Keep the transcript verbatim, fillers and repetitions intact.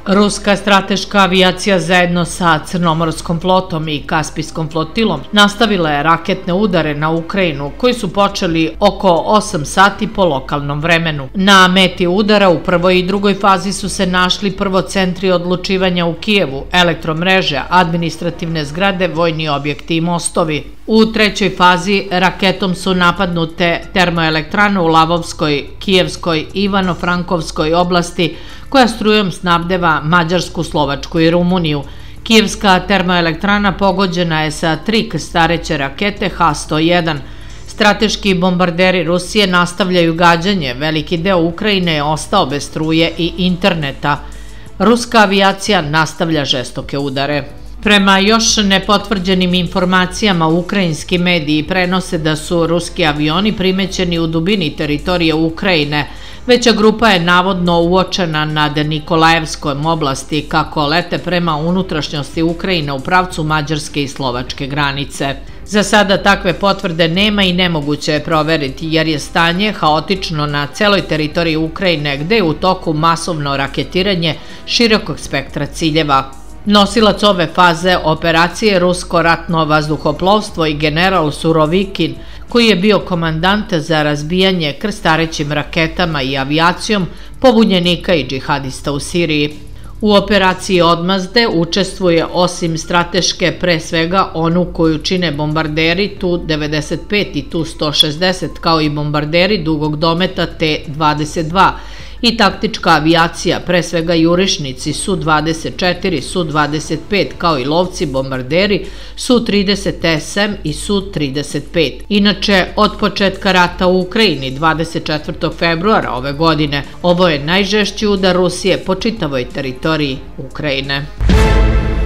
Ruska strateška avijacija zajedno sa Crnomorskom flotom i Kaspijskom flotilom nastavila je raketne udare na Ukrajinu koji su počeli oko osam sati po lokalnom vremenu. Na meti udara u prvoj i drugoj fazi su se našli prvo centri odlučivanja u Kijevu, elektromreže, administrativne zgrade, vojni objekti i mostovi. U trećoj fazi raketom su napadnute termoelektrane u Lavovskoj, Kijevskoj i Ivano-Frankovskoj oblasti koja strujom snabdeva Mađarsku, Slovačku i Rumuniju. Kijevska termoelektrana pogođena je sa tri krstareće rakete Ha sto jedan. Strateški bombarderi Rusije nastavljaju gađanje, veliki deo Ukrajine je ostao bez struje i interneta. Ruska avijacija nastavlja žestoke udare. Prema još nepotvrđenim informacijama, ukrajinski mediji prenose da su ruski avioni primećeni u dubini teritorije Ukrajine. Veća grupa je navodno uočena nad Nikolajevskom oblasti kako lete prema unutrašnjosti Ukrajine u pravcu Mađarske i Slovačke granice. Za sada takve potvrde nema i nemoguće je proveriti jer je stanje haotično na celoj teritoriji Ukrajine gde je u toku masovno raketiranje širokog spektra ciljeva. Nosilac ove faze operacije rusko ratno vazduhoplovstvo i general Surovikin, koji je bio komandant za razbijanje krstarećim raketama i avijacijom pobunjenika i džihadista u Siriji. U operaciji odmazde učestvuje osim strateške pre svega onu koju čine bombarderi Tu devedeset pet i Tu sto šezdeset kao i bombarderi dugog dometa Te dvadeset dva i taktička avijacija, pre svega jurišnici Su dvadeset četiri, Su dvadeset pet kao i lovci bombarderi Su trideset S M i Su trideset pet. Inače, od početka rata u Ukrajini dvadeset četvrtog februara ove godine ovo je najžešći udar Rusije po čitavoj teritoriji Ukrajine.